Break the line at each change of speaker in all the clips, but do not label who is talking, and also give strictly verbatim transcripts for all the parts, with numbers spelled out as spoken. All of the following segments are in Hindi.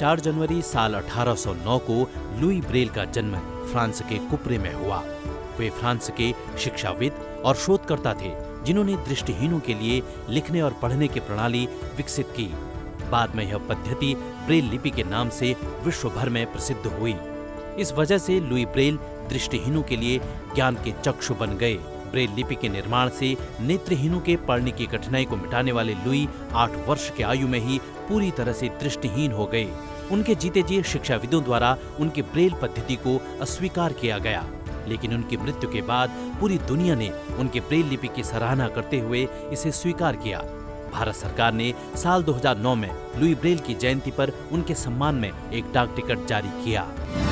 चार जनवरी साल अठारह सौ नौ को लुई ब्रेल का जन्म फ्रांस के कुप्रे में हुआ। वे फ्रांस के शिक्षाविद और शोधकर्ता थे जिन्होंने दृष्टिहीनों के लिए लिखने और पढ़ने की प्रणाली विकसित की। बाद में यह पद्धति ब्रेल लिपि के नाम से विश्व भर में प्रसिद्ध हुई। इस वजह से लुई ब्रेल दृष्टिहीनों के लिए ज्ञान के चक्षु बन गए। ब्रेल लिपि के निर्माण से नेत्रहीनों के पढ़ने की कठिनाई को मिटाने वाले लुई आठ वर्ष की आयु में ही पूरी तरह से दृष्टिहीन हो गए। उनके जीते जी शिक्षाविदों द्वारा उनकी ब्रेल पद्धति को अस्वीकार किया गया, लेकिन उनकी मृत्यु के बाद पूरी दुनिया ने उनके ब्रेल लिपि की सराहना करते हुए इसे स्वीकार किया। भारत सरकार ने साल दो हज़ार नौ में लुई ब्रेल की जयंती पर उनके सम्मान में एक डाक टिकट जारी किया।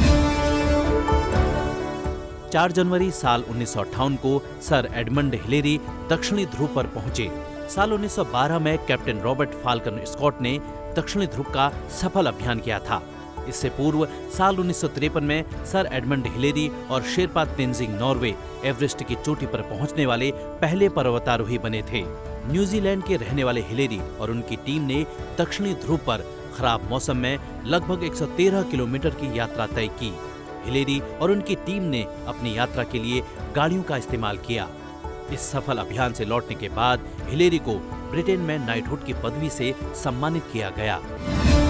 चार जनवरी साल उन्नीस सौ अट्ठावन को सर एडमंड हिलेरी दक्षिणी ध्रुव पर पहुंचे। साल उन्नीस सौ बारह में कैप्टन रॉबर्ट फाल्कन स्कॉट ने दक्षिणी ध्रुव का सफल अभियान किया था। इससे पूर्व साल उन्नीस सौ तिरपन में सर एडमंड हिलेरी और शेरपा तेंजिंग नॉर्वे एवरेस्ट की चोटी पर पहुंचने वाले पहले पर्वतारोही बने थे। न्यूजीलैंड के रहने वाले हिलेरी और उनकी टीम ने दक्षिणी ध्रुव पर खराब मौसम में लगभग एक सौ तेरह किलोमीटर की यात्रा तय की। हिलेरी और उनकी टीम ने अपनी यात्रा के लिए गाड़ियों का इस्तेमाल किया। इस सफल अभियान से लौटने के बाद हिलेरी को ब्रिटेन में नाइटहुड की पदवी से सम्मानित किया गया।